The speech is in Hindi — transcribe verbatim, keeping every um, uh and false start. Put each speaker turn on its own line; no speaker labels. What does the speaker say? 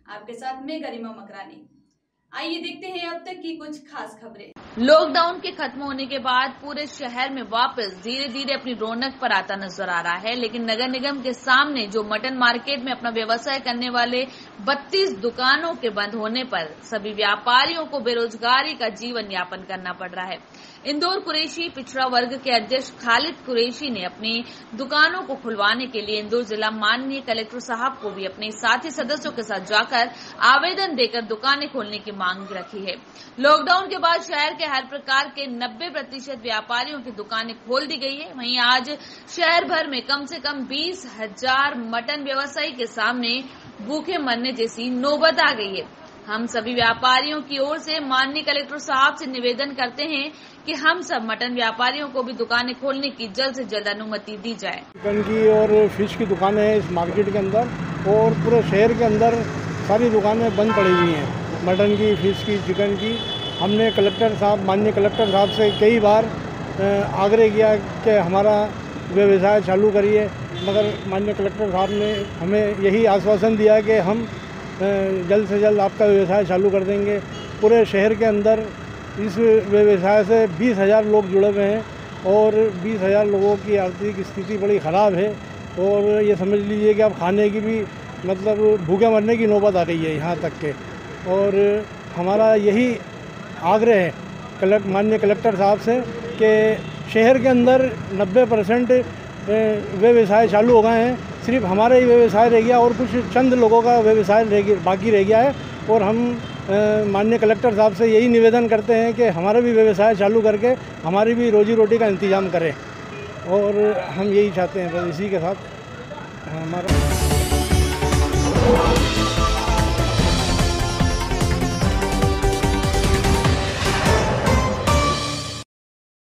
आपके साथ मैं गरिमा मकरानी। आइए देखते हैं अब तक की कुछ खास खबरें।
लॉकडाउन के खत्म होने के बाद पूरे शहर में वापस धीरे धीरे अपनी रौनक पर आता नजर आ रहा है, लेकिन नगर निगम के सामने जो मटन मार्केट में अपना व्यवसाय करने वाले बत्तीस दुकानों के बंद होने पर सभी व्यापारियों को बेरोजगारी का जीवन यापन करना पड़ रहा है। इंदौर कुरैशी पिछड़ा वर्ग के अध्यक्ष खालिद कुरैशी ने अपनी दुकानों को खुलवाने के लिए इंदौर जिला माननीय कलेक्टर साहब को भी अपने साथी सदस्यों के साथ जाकर आवेदन देकर दुकानें खोलने की मांग रखी है। लॉकडाउन के बाद शहर के हर प्रकार के नब्बे प्रतिशत व्यापारियों की दुकानें खोल दी गई है। वहीं आज शहर भर में कम से कम बीस हजार मटन व्यवसायी के सामने भूखे मरने जैसी नौबत आ गई है। हम सभी व्यापारियों की ओर से माननीय कलेक्टर साहब से निवेदन करते हैं कि हम सब मटन व्यापारियों को भी दुकानें खोलने की जल्द से जल्द अनुमति दी जाए।
चिकन की और फिश की दुकानें हैं इस मार्केट के अंदर, और पूरे शहर के अंदर सारी दुकानें बंद पड़ी हुई हैं, मटन की, फिश की, चिकन की। हमने कलेक्टर साहब माननीय कलेक्टर साहब से कई बार आग्रह किया कि हमारा व्यवसाय चालू करिए, मगर माननीय कलेक्टर साहब ने हमें यही आश्वासन दिया कि हम जल्द से जल्द आपका व्यवसाय चालू कर देंगे। पूरे शहर के अंदर इस व्यवसाय से बीस हज़ार लोग जुड़े हुए हैं और बीस हज़ार लोगों की आर्थिक स्थिति बड़ी ख़राब है, और ये समझ लीजिए कि अब खाने की भी मतलब भूखे मरने की नौबत आ गई है यहाँ तक के। और हमारा यही आग्रह है कलेक्ट माननीय कलेक्टर साहब से कि शहर के अंदर नब्बे परसेंट व्यवसाय चालू हो गए हैं, सिर्फ हमारा ही व्यवसाय रह गया और कुछ चंद लोगों का व्यवसाय रह गया बाकी रह गया है। और हम माननीय कलेक्टर साहब से यही निवेदन करते हैं कि हमारा भी व्यवसाय चालू करके हमारी भी रोजी रोटी का इंतजाम करें, और हम यही चाहते हैं। बस इसी के साथ हमारा